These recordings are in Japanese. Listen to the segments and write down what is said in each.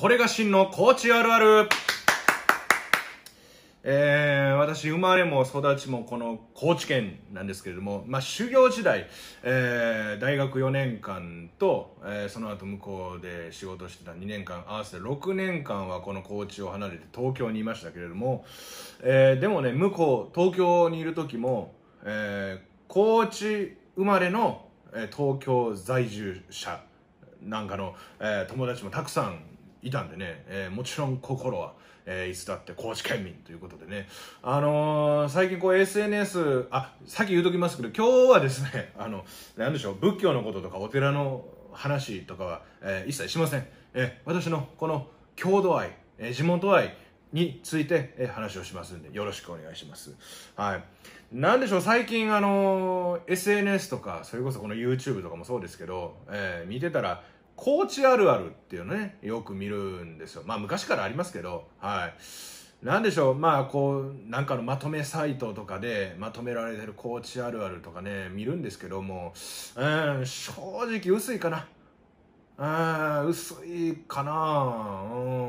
これが真の高知あるある。私、生まれも育ちもこの高知県なんですけれども、修行時代、大学4年間と、その後向こうで仕事してた2年間、合わせて6年間はこの高知を離れて東京にいましたけれども、でもね、向こう、東京にいる時も、高知生まれの、東京在住者なんかの、友達もたくさんいたんでね、もちろん心は、いつだって高知県民ということでね、最近こう SNS、先言うときますけど、今日はですね、なんでしょう、仏教のこととかお寺の話とかは、一切しません。私のこの郷土愛、地元愛について、話をしますんで、よろしくお願いします。はい。なんでしょう、最近SNS とか、それこそこの YouTube とかもそうですけど、見てたら、高知あるあるっていうのね、よく見るんですよ。昔からありますけど、はい。なんでしょう、なんかのまとめサイトとかでまとめられてる高知あるあるとかね、見るんですけども、正直薄いかな。薄いかな。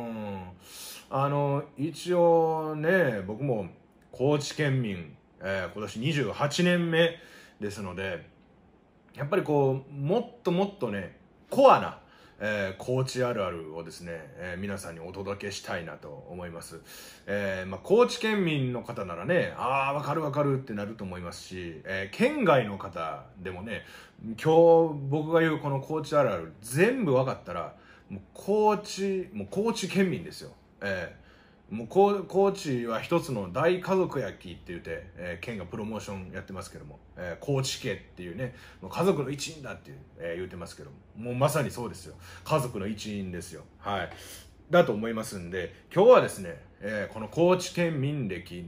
一応ね、僕も高知県民、今年28年目ですので、やっぱりこう、もっともっとね、コアな、高知あるあるをですね、皆さんにお届けしたいなと思います。高知県民の方ならね、わかるわかるってなると思いますし、県外の方でもね、今日僕が言うこの高知あるある全部分かったら、もう高知県民ですよ。もう高知は一つの大家族やきって言って、県がプロモーションやってますけども、高知家っていうね、もう家族の一員だっていう、言ってますけども、もうまさにそうですよ。家族の一員ですよ。はい。だと思いますんで、今日はですね、この高知県民歴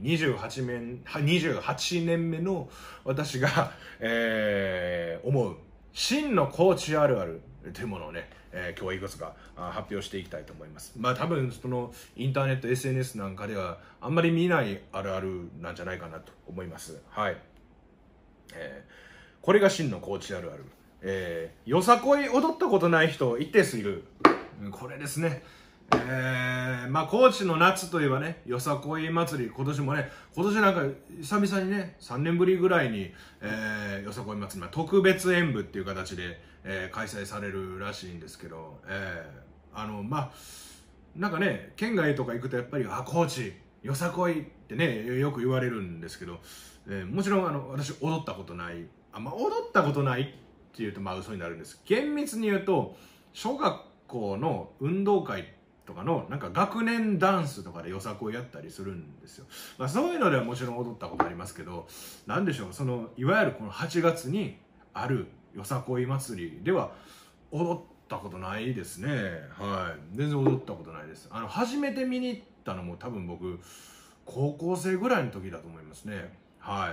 28年目の私が、思う真の高知あるあるというものをね、今日はいくつか発表していきたいと思います。多分そのインターネット SNS なんかではあんまり見ないあるあるなんじゃないかなと思います。はい。これが真の高知あるある。よさこい踊ったことない人一定数いる。これですね。高知の夏といえばね、よさこい祭り、今年なんか久々にね、3年ぶりぐらいに、よさこい祭り、特別演舞っていう形で、開催されるらしいんですけど、なんかね、県外とか行くとやっぱり、高知、よさこいってね、よく言われるんですけど、もちろん私踊ったことない、踊ったことないっていうと嘘になるんです。厳密に言うと、小学校の運動会とかのなんか学年ダンスとかでよさこいやったりするんですよ。そういうのではもちろん踊ったことありますけど、なんでしょう、いわゆるこの8月にあるよさこい祭りでは踊ったことないですね。はい。全然踊ったことないです。初めて見に行ったのも多分僕、高校生ぐらいの時だと思いますね。はい。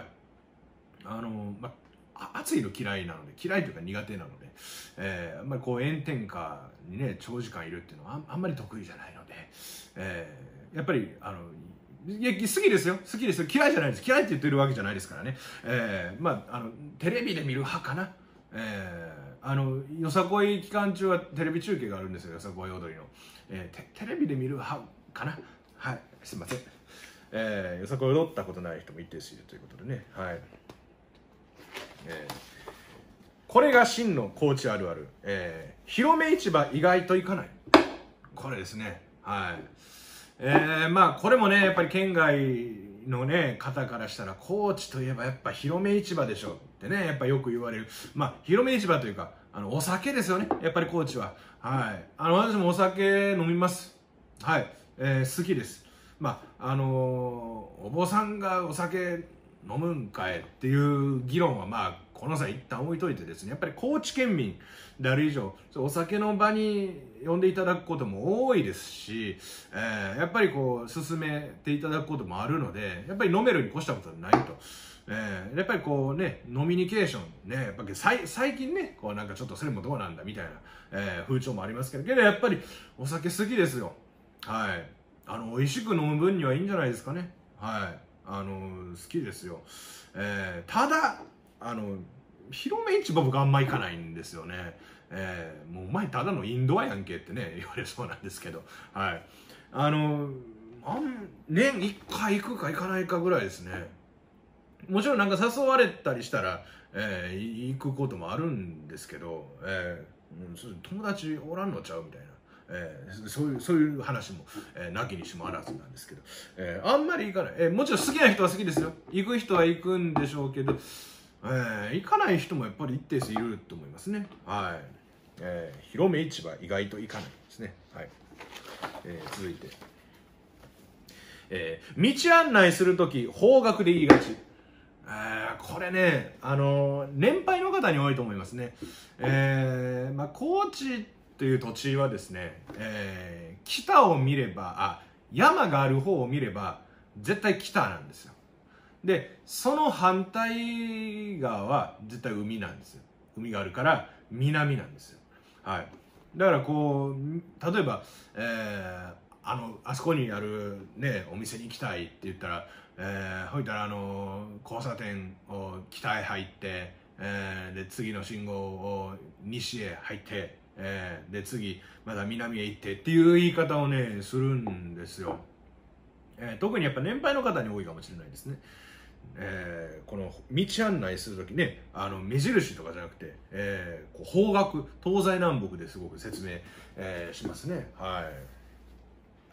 暑いの嫌いなので、嫌いというか苦手なので、あんまりこう炎天下にね、長時間いるっていうのはあんまり得意じゃないので、やっぱり、いや、好きですよ。好きですよ。嫌いじゃないです。嫌いって言ってるわけじゃないですからね。テレビで見る派かな。よさこい期間中はテレビ中継があるんですよ。よさこい踊りの。テレビで見る派かな。はい。すいません。よさこい踊ったことない人も一定数いるということでね。はい。これが真の高知あるある。広め市場意外と行かない。これですね。はい。これもね、やっぱり県外のね、方からしたら、高知といえばやっぱ広め市場でしょってね、やっぱよく言われる。広め市場というか、お酒ですよね。やっぱり高知は。はい。私もお酒飲みます。はい。好きです。お坊さんがお酒飲むんかいっていう議論はこの際一旦置いといてですね、やっぱり高知県民である以上、お酒の場に呼んでいただくことも多いですし、やっぱりこう進めていただくこともあるので、やっぱり飲めるに越したことはないと。やっぱりこうね、ノミニケーションね、やっぱり最近ね、こうなんかちょっとそれもどうなんだみたいな、風潮もありますけど、やっぱりお酒好きですよ。はい。美味しく飲む分にはいいんじゃないですかね。はい。好きですよ。ただ、広め市場僕あんま行かないんですよね。 もうお前ただのインドアやんけってね言われそうなんですけど、はい、年1回行くか行かないかぐらいですね。もちろんなんか誘われたりしたら、行くこともあるんですけど、友達おらんのちゃうみたいな。そういう話も、なきにしもあらずなんですけど、あんまり行かない、もちろん好きな人は好きですよ。行く人は行くんでしょうけど、行かない人もやっぱり一定数いると思いますね。はい。広め市場意外と行かないですね。はい。続いて、道案内するとき方角で言いがち。これね、年配の方に多いと思いますね。高知という土地はですね、北を見れば、山がある方を見れば絶対北なんですよ。でその反対側は絶対海なんですよ。海があるから南なんですよ。はい、だからこう例えば、あそこにある、ね、お店に行きたいって言ったら、ほいたら交差点を北へ入って、で次の信号を西へ入って、で次まだ南へ行ってっていう言い方をねするんですよ。特にやっぱ年配の方に多いかもしれないですね。この道案内するときね、目印とかじゃなくて、こう方角東西南北ですごく説明、しますね。はい、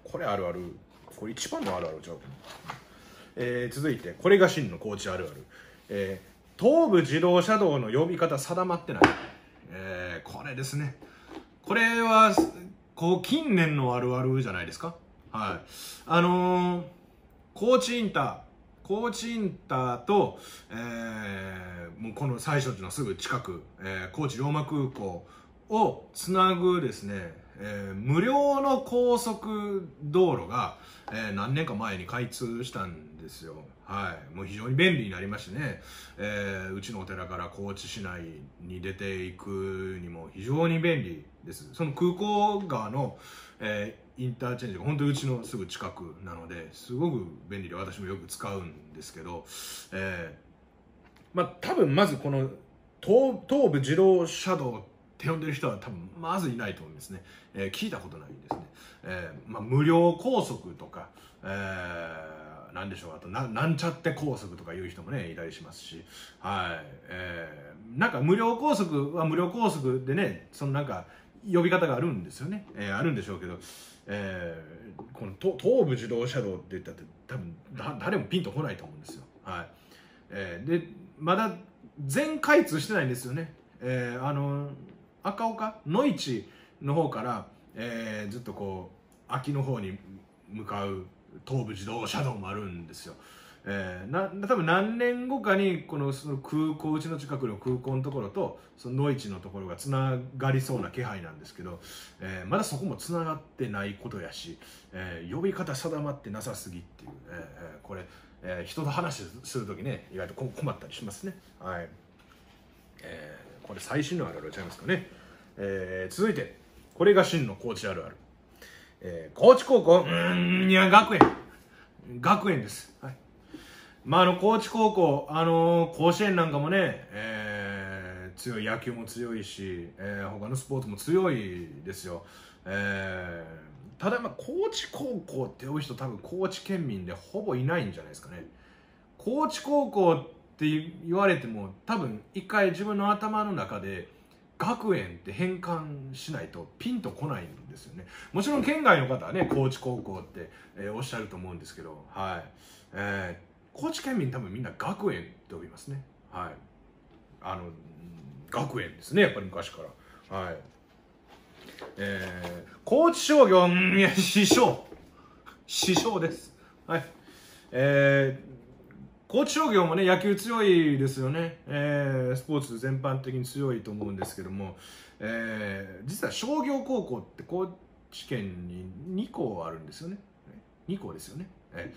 これあるある、これ一番のあるあるちゃうかな。続いてこれが真の高知あるある、東武自動車道の呼び方定まってない、これですね。これはこう近年のあるあるじゃないですか。はい、高知インターと、もうこの最初のすぐ近く、高知龍馬空港をつなぐですね、無料の高速道路が、何年か前に開通したんですよ。はい、もう非常に便利になりましてね、うちのお寺から高知市内に出ていくにも非常に便利です。その空港側の、インターチェンジが本当にうちのすぐ近くなのですごく便利で私もよく使うんですけど、多分まずこの東武自動車道って呼んでる人は多分まずいないと思うんですね。聞いたことないですね。無料高速とか、なんでしょう、あとなんちゃって高速とかいう人もねいたりしますし、はい、なんか無料高速は無料高速でね、そのなんか呼び方があるんですよね。あるんでしょうけど、この東武自動車道って言ったって多分誰もピンとこないと思うんですよ。はい、でまだ全開通してないんですよね。赤岡野市の方から、ずっとこう秋の方に向かう東武自動車道もあるんですよ。多分何年後かにその空港、うちの近くの空港のところとその野市のところがつながりそうな気配なんですけど、まだそこもつながってないことやし、呼び方定まってなさすぎっていう、これ、人と話するときね意外と困ったりしますね。はい、これ最新のあるあるちゃいますかね。続いてこれが真の高知あるある、高知高校いや学園です。はい、高知高校、甲子園なんかもね、強い、野球も強いし、他のスポーツも強いですよ。ただ高知高校って呼ぶ人多分高知県民でほぼいないんじゃないですかね。高知高校って言われても多分一回自分の頭の中で学園って変換しないとピンとこないんですよね。もちろん県外の方はね高知高校って、おっしゃると思うんですけど、はい、高知県民多分みんな学園って呼びますね。はい、学園ですね、やっぱり昔から。はい、高知商業、いや師匠です。はい、高知商業もね野球強いですよね。スポーツ全般的に強いと思うんですけども、実は商業高校って高知県に2校あるんですよね。2校ですよね。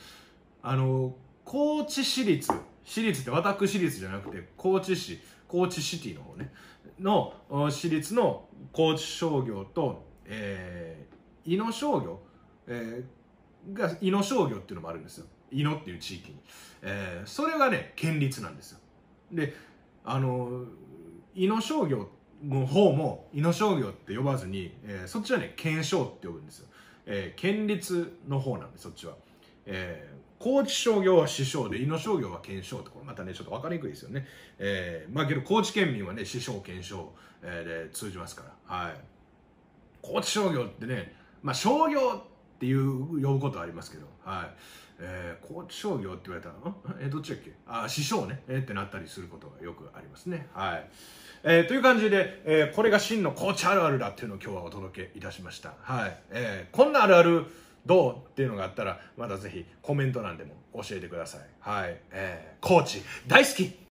高知市立って私立じゃなくて高知市高知シティの方ねの私立の高知商業と、伊野商業、が伊野商業っていうのもあるんですよ。伊野っていう地域に、それがね県立なんですよ。で伊野商業方も伊野商業って呼ばずに、そっちはね県商って呼ぶんですよ。県立の方なんでそっちは。高知商業は市商で伊野商業は県商って、これまたねちょっと分かりにくいですよね。まあけど高知県民はね市商県商、で通じますから。はい。高知商業ってね、まあ商業っていう呼ぶことはありますけど、はい。高知商業って言われたら、どっちだっけ、師匠ね、ってなったりすることがよくありますね。はい。という感じで、これが真の高知あるあるだっていうのを今日はお届けいたしました。はい。こんなあるあるどうっていうのがあったら、またぜひコメント欄でも教えてください。はい。高知大好き